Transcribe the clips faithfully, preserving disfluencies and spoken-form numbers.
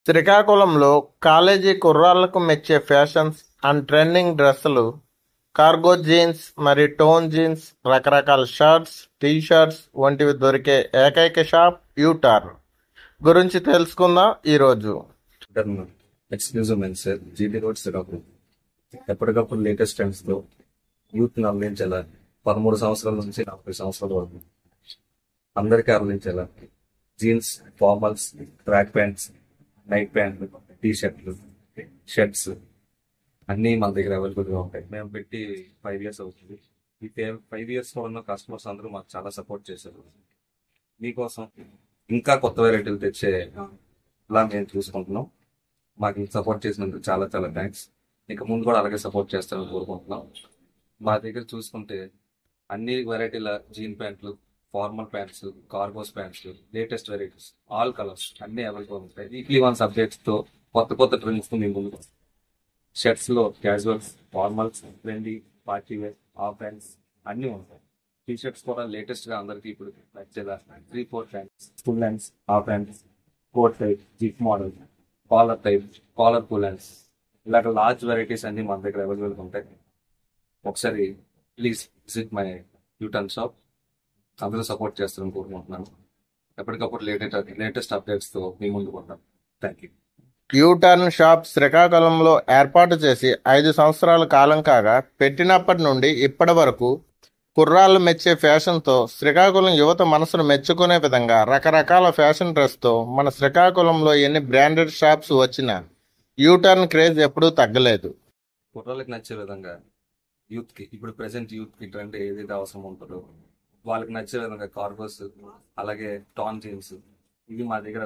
శ్రీకాకుళంలో కాలేజీ కుర్రాళ్లకు మెచ్చే ఫ్యాషన్స్ అండ్ ట్రెండింగ్ డ్రెస్సులు, కార్గో జీన్స్ మరియు టోన్ జీన్స్, రకరకాల షర్ట్స్, టీ షర్ట్స్ వంటివి దొరికే ఏకైక షాప్ యూటార్ గురించి తెలుసుకుందాం ఈరోజు. Exclusive men's wear, GT road, Srikakulam. ఎప్పటికప్పుడు లేటెస్ట్ ట్రెండ్స్ తో యూత్ ని అందించేలా పదమూడు సంవత్సరాల నుంచి నలభై సంవత్సరాల వరకు అందరికీ అందించేలా jeans, formals, track pants, night ప్యాంట్లు, టీ షర్ట్లు, షర్ట్స్ అన్నీ మన దగ్గర అవైలబుల్ గా ఉంటాయి. మేము పెట్టి ఫైవ్ ఇయర్స్ అవుతుంది. ఈ ఫైవ్ ఇయర్స్ లో ఉన్న కస్టమర్స్ అందరూ మాకు చాలా సపోర్ట్ చేశారు. మీకోసం ఇంకా కొత్త వెరైటీలు తెచ్చే ఇలా మేము చూసుకుంటున్నాం. మాకు సపోర్ట్ చేసినందుకు చాలా చాలా థ్యాంక్స్. ఇక ముందు కూడా అలాగే సపోర్ట్ చేస్తామని కోరుకుంటున్నాం. మా దగ్గర చూసుకుంటే అన్ని వెరైటీల జీన్ ప్యాంట్లు, formal pants, cargos pants, latest varieties, all colours అన్ని అవైలబుల్ ఉంటాయి. వీక్లీ వన్స్ అప్డేట్స్ తో కొత్త కొత్త ట్రెండ్స్ తో మేము ముందుకు వస్తాం. షర్ట్స్ లో casuals, formals, trendy, party wear, half hands అన్ని ఉంటాయి. టీ షర్ట్స్ కూడా లేటెస్ట్ గా అందరికి ఇప్పుడు నచ్చేలా three four hands, full hands, half hands, coat type, zip model, collar type, collar full hands, ఇలాంటి లార్జ్ వెరైటీస్ అన్ని మన దగ్గర అవైలబుల్ ఉంటాయి. ఒకసారి please visit my U turn shop. అందరూ సపోర్ట్ చేస్తారని కోరుకుంటున్నాను. ఎప్పటికప్పుడు లేటెస్ట్ లేటెస్ట్ అప్డేట్స్ తో మీ ముందుకు ఉంటాం. Thank you. యూటర్న్ షాప్ శ్రీకాకుళంలో ఏర్పాటు చేసి ఐదు సంవత్సరాల కాలం కాగా పెట్టినప్పటి నుండి ఇప్పటి వరకు కుర్రాళ్ళు మెచ్చే ఫ్యాషన్తో శ్రీకాకుళం యువత మనసును మెచ్చుకునే విధంగా రకరకాల ఫ్యాషన్ డ్రెస్తో మన శ్రీకాకుళంలో ఎన్ని బ్రాండెడ్ షాప్స్ వచ్చినా యూటర్న్ క్రేజ్ ఎప్పుడూ తగ్గలేదు. కుర్రాళ్ళకి నచ్చే విధంగా యూత్ కి ఇప్పుడు ప్రెసెంట్ యూత్ కి ట్రెండ్ ఏదైతే అవసరం ఉంటుందో వాళ్ళకి నచ్చే విధంగా కార్గోస్, అలాగే టాన్ జీన్స్ ఇవి మా దగ్గర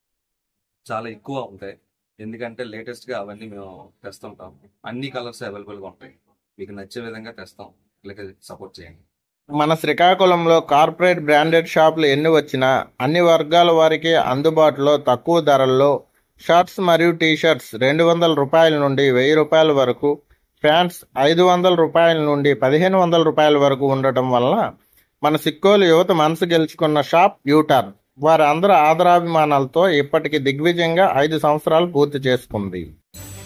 చాలా ఎక్కువ ఉంటాయి. ఎందుకంటే లేటెస్ట్ గా అవన్నీ మేము తెస్తుంటాం. అన్ని కలర్స్ అవైలబుల్ గా ఉంటాయి. మీకు నచ్చే విధంగా తెస్తాం. ఇలాగే సపోర్ట్ చేయండి. మన శ్రీకాకుళంలో కార్పొరేట్ బ్రాండెడ్ షాపులు ఎన్ని వచ్చినా అన్ని వర్గాల వారికి అందుబాటులో తక్కువ ధరల్లో షర్ట్స్ మరియు టీ షర్ట్స్ రెండు వందల రూపాయల నుండి వెయ్యి రూపాయల వరకు, ప్యాంట్స్ ఐదు వందల రూపాయల నుండి పదిహేను వందల రూపాయల వరకు ఉండటం వలన మన సిక్కోలు యువత మనసు గెలుచుకున్న షాప్ యూటర్న్ వారి అందరి ఆదరాభిమానాలతో ఇప్పటికి దిగ్విజయంగా ఐదు సంవత్సరాలు పూర్తి చేసుకుంది.